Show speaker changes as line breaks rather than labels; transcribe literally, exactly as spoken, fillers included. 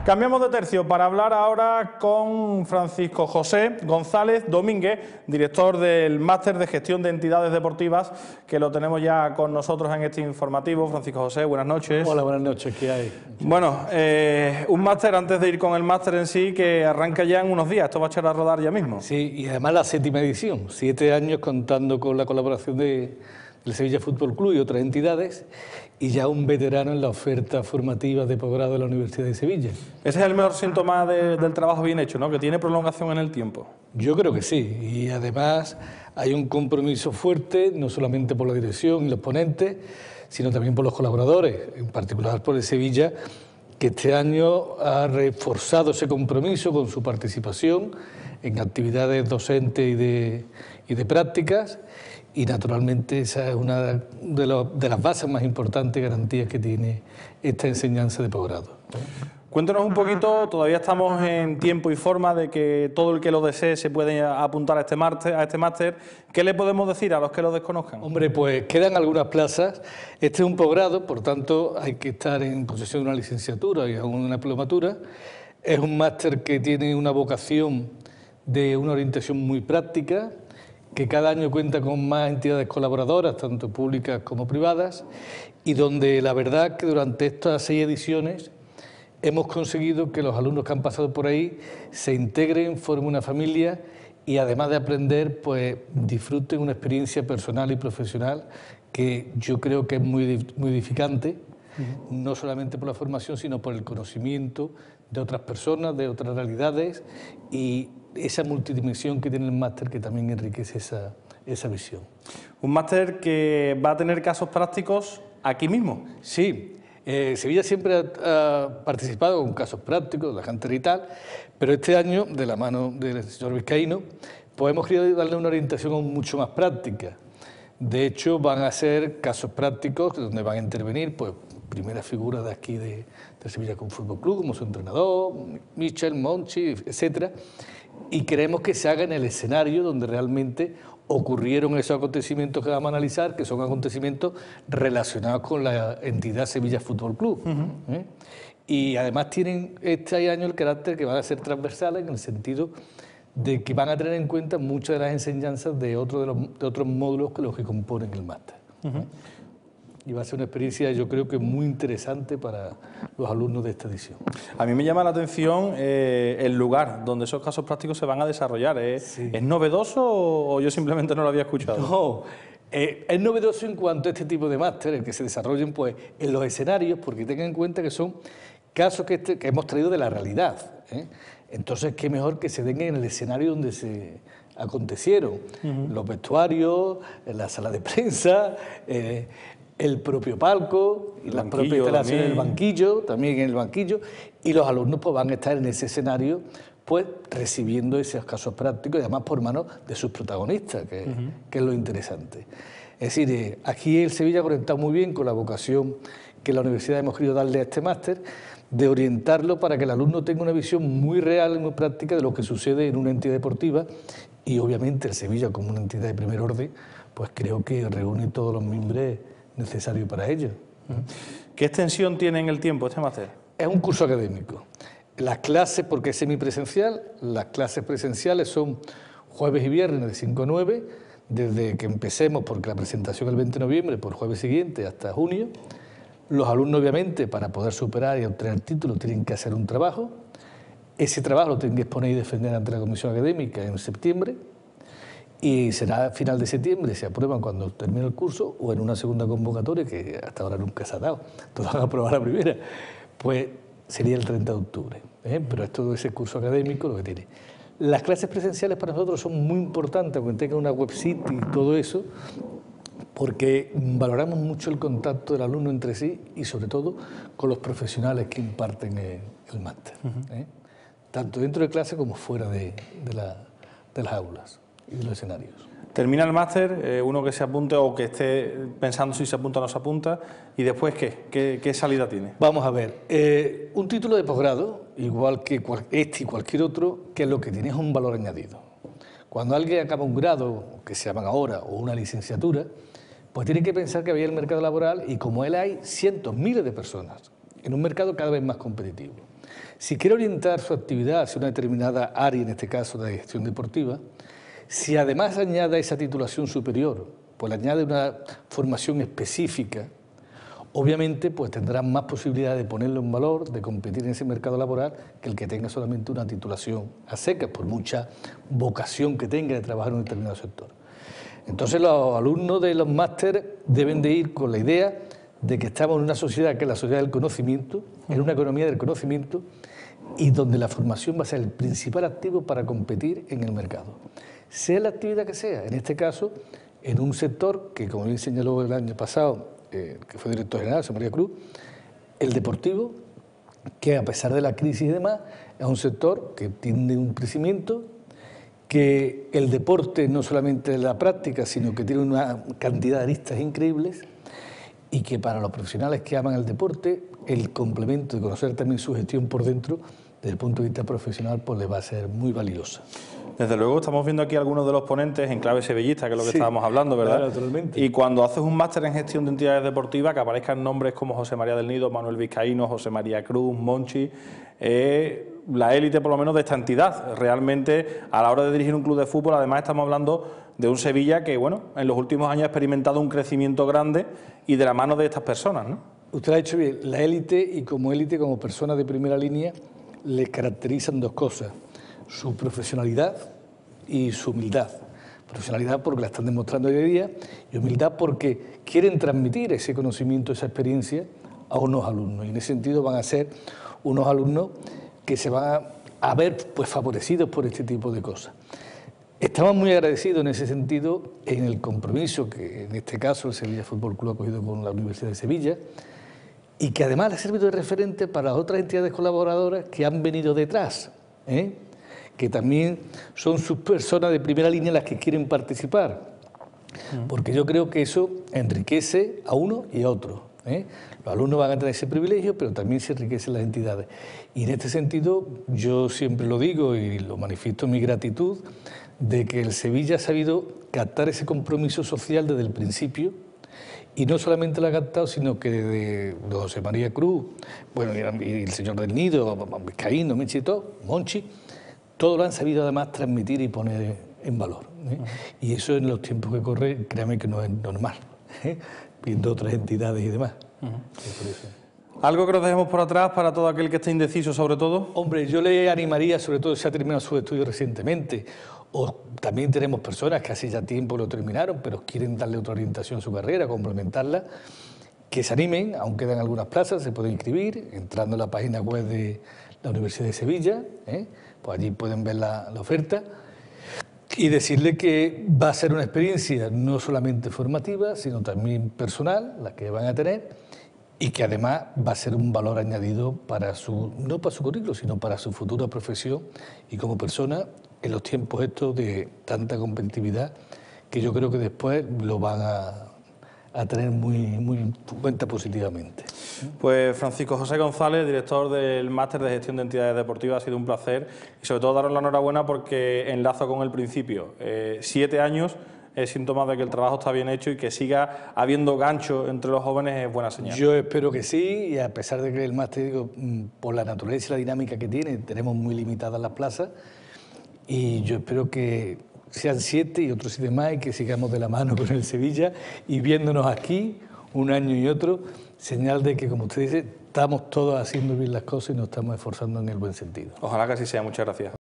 Cambiamos de tercio para hablar ahora con Francisco José González Domínguez, director del Máster de Gestión de Entidades Deportivas, que lo tenemos ya con nosotros en este informativo. Francisco José, buenas noches.
Hola, buenas noches, ¿qué hay?
Bueno, eh, un máster, antes de ir con el máster en sí, que arranca ya en unos días, esto va a echar a rodar ya mismo.
Sí, y además la séptima edición, siete años contando con la colaboración de, del Sevilla Fútbol Club y otras entidades, y ya un veterano en la oferta formativa de posgrado de la Universidad de Sevilla.
Ese es el mejor síntoma de, del trabajo bien hecho, ¿no? Que tiene prolongación en el tiempo.
Yo creo que sí, y además hay un compromiso fuerte, no solamente por la dirección y los ponentes, sino también por los colaboradores, en particular por el Sevilla, que este año ha reforzado ese compromiso con su participación en actividades docentes y de, y de prácticas, y naturalmente esa es una de, los, de las bases más importantes y garantías que tiene esta enseñanza de posgrado.
Cuéntanos un poquito, todavía estamos en tiempo y forma de que todo el que lo desee se puede apuntar a este máster, a este máster. ¿Qué le podemos decir a los que lo desconozcan?
Hombre, pues quedan algunas plazas. Este es un posgrado, por tanto hay que estar en posesión de una licenciatura y aún una diplomatura. Es un máster que tiene una vocación de una orientación muy práctica, que cada año cuenta con más entidades colaboradoras, tanto públicas como privadas, y donde la verdad que durante estas seis ediciones hemos conseguido que los alumnos que han pasado por ahí se integren, formen una familia y además de aprender, pues disfruten una experiencia personal y profesional que yo creo que es muy, muy edificante, uh-huh. No solamente por la formación, sino por el conocimiento de otras personas, de otras realidades y esa multidimensión que tiene el máster que también enriquece esa, esa visión.
Un máster que va a tener casos prácticos aquí mismo.
Sí. Eh, Sevilla siempre ha, ha participado con casos prácticos, de la cantera y tal, pero este año, de la mano del señor Vizcaíno, pues hemos querido darle una orientación mucho más práctica. De hecho, van a ser casos prácticos donde van a intervenir pues, primeras figuras de aquí de, de Sevilla con Fútbol Club, como su entrenador, Michel, Monchi, etcétera, y queremos que se haga en el escenario donde realmente ocurrieron esos acontecimientos que vamos a analizar, que son acontecimientos relacionados con la entidad Sevilla Fútbol Club. Uh-huh. ¿eh? Y además tienen este año el carácter que van a ser transversales en el sentido de que van a tener en cuenta muchas de las enseñanzas de, otro de, los, de otros módulos que los que componen el máster. Uh-huh. ¿eh? Y va a ser una experiencia, yo creo que muy interesante para los alumnos de esta edición.
A mí me llama la atención eh, el lugar donde esos casos prácticos se van a desarrollar. ¿eh?
Sí.
¿Es novedoso o yo simplemente no lo había escuchado?
No, eh, es novedoso en cuanto a este tipo de másteres que se desarrollen pues, en los escenarios, porque tengan en cuenta que son casos que, este, que hemos traído de la realidad. ¿eh? Entonces, qué mejor que se den en el escenario donde se acontecieron. Uh-huh. Los vestuarios, en la sala de prensa, eh, el propio palco, y las propias instalaciones del banquillo, también en el banquillo, y los alumnos pues, van a estar en ese escenario pues recibiendo esos casos prácticos y además por manos de sus protagonistas, que, uh-huh. que es lo interesante. Es decir, eh, aquí el Sevilla ha conectado muy bien con la vocación que la universidad hemos querido darle a este máster, de orientarlo para que el alumno tenga una visión muy real y muy práctica de lo que sucede en una entidad deportiva y obviamente el Sevilla como una entidad de primer orden, pues creo que reúne todos los mimbres necesario para ello.
¿Qué extensión tiene en el tiempo este máster?
Es un curso académico. Las clases, porque es semipresencial, las clases presenciales son jueves y viernes de cinco a nueve, desde que empecemos, porque la presentación es el veinte de noviembre, por jueves siguiente hasta junio. Los alumnos, obviamente, para poder superar y obtener el título, tienen que hacer un trabajo. Ese trabajo lo tienen que exponer y defender ante la comisión académica en septiembre. Y será a final de septiembre, se aprueban cuando termine el curso o en una segunda convocatoria que hasta ahora nunca se ha dado, todos van a aprobar la primera, pues sería el treinta de octubre, ¿eh? Pero es todo ese curso académico lo que tiene. Las clases presenciales para nosotros son muy importantes, aunque tengan una website y todo eso, porque valoramos mucho el contacto del alumno entre sí y sobre todo con los profesionales que imparten el, el máster, ¿eh? Tanto dentro de clase como fuera de, de, la, de las aulas y de los escenarios.
Termina el máster, eh, uno que se apunte o que esté pensando si se apunta o no se apunta, y después ¿qué? ¿Qué, qué salida tiene?
Vamos a ver, eh, un título de posgrado, igual que cual, este y cualquier otro, que lo que tiene es un valor añadido. Cuando alguien acaba un grado, que se llaman ahora, o una licenciatura, pues tiene que pensar que había el mercado laboral y como él hay cientos, miles de personas, en un mercado cada vez más competitivo. si quiere orientar su actividad hacia una determinada área, en este caso de gestión deportiva, si además añade esa titulación superior, pues le añade una formación específica, obviamente pues tendrá más posibilidades de ponerlo en valor, de competir en ese mercado laboral, que el que tenga solamente una titulación a secas, por mucha vocación que tenga de trabajar en un determinado sector. Entonces los alumnos de los másteres deben de ir con la idea de que estamos en una sociedad que es la sociedad del conocimiento, en una economía del conocimiento, y donde la formación va a ser el principal activo para competir en el mercado. Sea la actividad que sea, en este caso, en un sector que, como bien señaló el año pasado, eh, que fue director general, José María Cruz, el deportivo, que a pesar de la crisis y demás, es un sector que tiene un crecimiento, que el deporte no solamente es la práctica, sino que tiene una cantidad de aristas increíbles, y que para los profesionales que aman el deporte, el complemento de conocer también su gestión por dentro, desde el punto de vista profesional, pues le va a ser muy valiosa.
Desde luego estamos viendo aquí algunos de los ponentes en clave sevillista, que es lo que sí, estábamos hablando, ¿verdad?
Claro, naturalmente.
Y cuando haces un máster en gestión de entidades deportivas, que aparezcan nombres como José María del Nido, Manuel Vizcaíno, José María Cruz, Monchi, eh, la élite por lo menos de esta entidad. Realmente, a la hora de dirigir un club de fútbol, además estamos hablando de un Sevilla que, bueno, en los últimos años ha experimentado un crecimiento grande y de la mano de estas personas, ¿no?
Usted ha dicho bien, la élite, y como élite, como personas de primera línea, les caracterizan dos cosas: su profesionalidad y su humildad. Profesionalidad porque la están demostrando hoy en día, y humildad porque quieren transmitir ese conocimiento, esa experiencia a unos alumnos, y en ese sentido van a ser unos alumnos que se van a ver pues favorecidos por este tipo de cosas. Estamos muy agradecidos en ese sentido en el compromiso que en este caso el Sevilla Fútbol Club ha cogido con la Universidad de Sevilla, y que además le ha servido de referente para las otras entidades colaboradoras que han venido detrás, ¿eh? que también son sus personas de primera línea las que quieren participar, porque yo creo que eso enriquece a uno y a otro, ¿eh? Los alumnos van a tener ese privilegio, pero también se enriquecen las entidades. Y en este sentido, yo siempre lo digo y lo manifiesto mi gratitud, de que el Sevilla ha sabido captar ese compromiso social desde el principio, y no solamente lo ha captado, sino que desde José María Cruz, bueno, y el señor del Nido, Vizcaíno, Michito, Monchi, todo lo han sabido además transmitir y poner en valor, ¿eh? Uh-huh. Y eso en los tiempos que corren, créame que no es normal, ¿eh? Viendo otras entidades y demás. Uh-huh.
¿Algo que nos dejemos por atrás para todo aquel que esté indeciso sobre todo?
Hombre, yo le animaría, sobre todo si ha terminado sus estudios recientemente, o también tenemos personas que hace ya tiempo lo terminaron, pero quieren darle otra orientación a su carrera, complementarla, que se animen, aún quedan algunas plazas, se pueden inscribir entrando en la página web de la Universidad de Sevilla, ¿eh? Pues allí pueden ver la, la oferta, y decirle que va a ser una experiencia no solamente formativa, sino también personal, la que van a tener, y que además va a ser un valor añadido para su, no para su currículo, sino para su futura profesión y como persona en los tiempos estos de tanta competitividad, que yo creo que después lo van a, a tener muy, muy en cuenta positivamente.
Pues Francisco José González, director del Máster de Gestión de Entidades Deportivas, ha sido un placer, y sobre todo daros la enhorabuena porque enlazo con el principio. Eh, siete años es síntoma de que el trabajo está bien hecho, y que siga habiendo gancho entre los jóvenes es buena señal.
Yo espero que sí, y a pesar de que el máster, digo, por la naturaleza y la dinámica que tiene, tenemos muy limitadas las plazas, y yo espero que sean siete y otros siete más, y que sigamos de la mano con el Sevilla y viéndonos aquí un año y otro, señal de que, como usted dice, estamos todos haciendo bien las cosas y nos estamos esforzando en el buen sentido.
Ojalá que así sea. Muchas gracias.